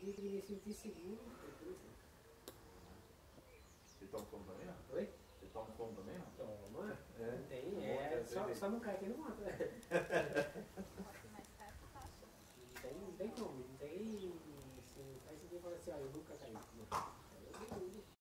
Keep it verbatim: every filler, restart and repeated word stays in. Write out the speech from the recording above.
queria que ninguém se sentisse seguro. Você toma como também, não? Oi? Você toma como também, não? Toma. É. Tem, é. Só, só não cai quem não mata.